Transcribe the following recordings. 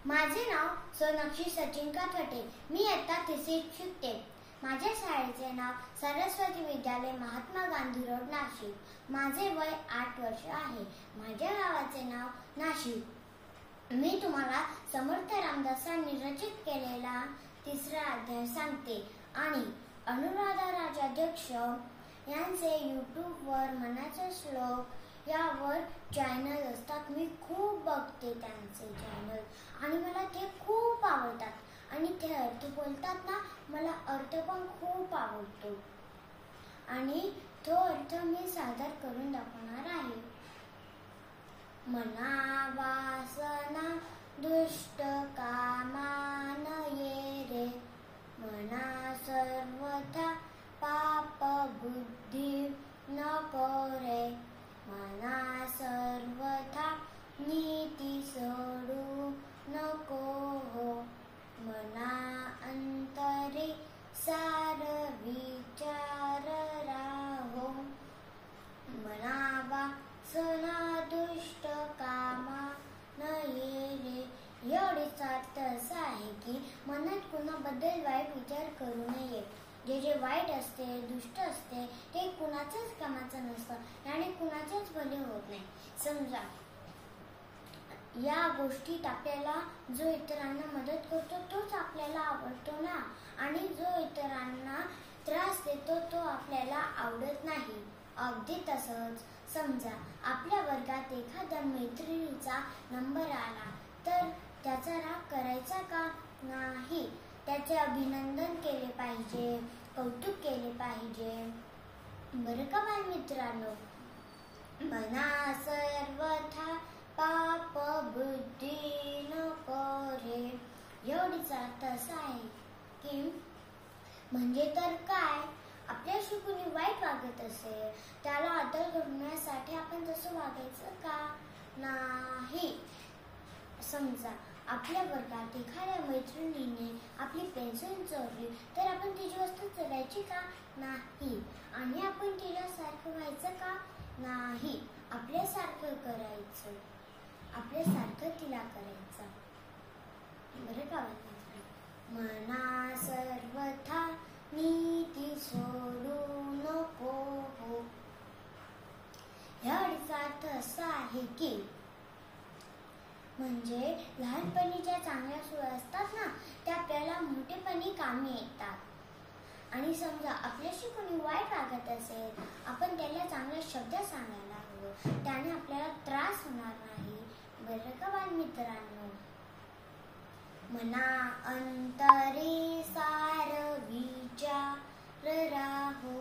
माझे नाव सोनाक्षी सचिन काथवटे. मी इयत्ता तिसरीत शिकते. माझ्या शाळेचे नाव सरस्वती विद्यालय महात्मा गांधी रोड नाशिक. माझे वय 8 वर्ष आहे. माझ्या गावाचे नाव नाशिक. मी तुम्हाला समर्थ रामदासांनी रचित केलेला 3रा अध्याय सांगते आणि अनुराधा राजाध्यक्ष यांचे यूट्यूबवर मनाचे श्लोक यावर चॅनल असतात. मी खूप बघते त्यांचे चॅनल आणि मला ते खूप आवडतात आणि ते अर्थ बोलतात ना, मला अर्थ पण खूप आवडतो आणि तो अर्थ मी सादर करून दाखवणार आहे. मना वासना दुष्ट कामा नये रे, मना सर्वथा पाप बुद्धी नको रे, मना सर्वथा नीती सोडू नको हो, मना अंतरे सार विचार राहो, मना वासना दुष्ट कामा नये रे. एवढेच अर्थ असा आहे की मनात कुणाबद्दल वाईट विचार करू नये. जे वाईट असते, दुष्ट असते, ते कुणाच्याच कामाचं नसतं आणि कुणाचेच भले होत नाही. समजा या गोष्टीत आपल्याला जो इतरांना मदत करतो तोच आपल्याला आवडतो ना, आणि जो इतरांना त्रास देतो तो आपल्याला आवडत नाही. अगदी तसंच समजा आपल्या वर्गात एखाद्या मैत्रिणीचा नंबर आला तर त्याचा राग करायचा का? नाही. त्याचे अभिनंदन केले पाहिजे, कौतुक केले पाहिजे, बरं का बालमित्रांनो. मना सर्वथा पाप बुद्धी नको रे. एवढीच अर्थ असा आहे की म्हणजे तर काय, आपल्याशी कुणी वाईट वागत असेल त्याला आदर करण्यासाठी आपण तसं वागायचं का? नाही. समजा आपल्या वर्गात एखाद्या मैत्रिणीने आपली पेन्सिल चोरली तर आपण तिची वस्तू चोरायची का? नाही. आणि आपण तिच्यासारखं व्हायचं का? नाही. आपल्यासारखं करायचं, आपल्यासारखं तिला करायचं, बरं का? मना सर्वथा नीती सोडू नको हो. याचा अर्थ असा आहे की म्हणजे लहानपणी ज्या चांगल्या सवयी असतात ना त्या आपल्याला मोठेपणी कामी येतात. आणि समजा आपल्याशी कोणी वाईट वागत असेल आपण त्याला चांगले शब्द सांगायला हवं, त्याने आपल्याला त्रास होणार नाही, बरं का बालमित्रांनो. मना अंतरे सार विचार राहो.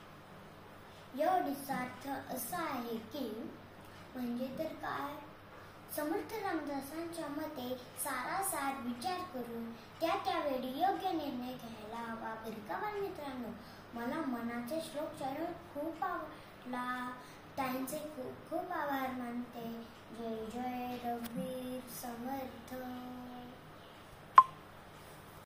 एवढीच अर्थ असा आहे की म्हणजे तर काय, समर्थ रामदासांच्या मते सारासार विचार करून त्यावेळी योग्य निर्णय घ्यायला हवा, बरं का बालमित्रांनो. मला मनाचे श्लोक चॅनल खूप आवडला, त्यांचे खूप खूप आभार मानते. जय जय रघुवीर समर्थ.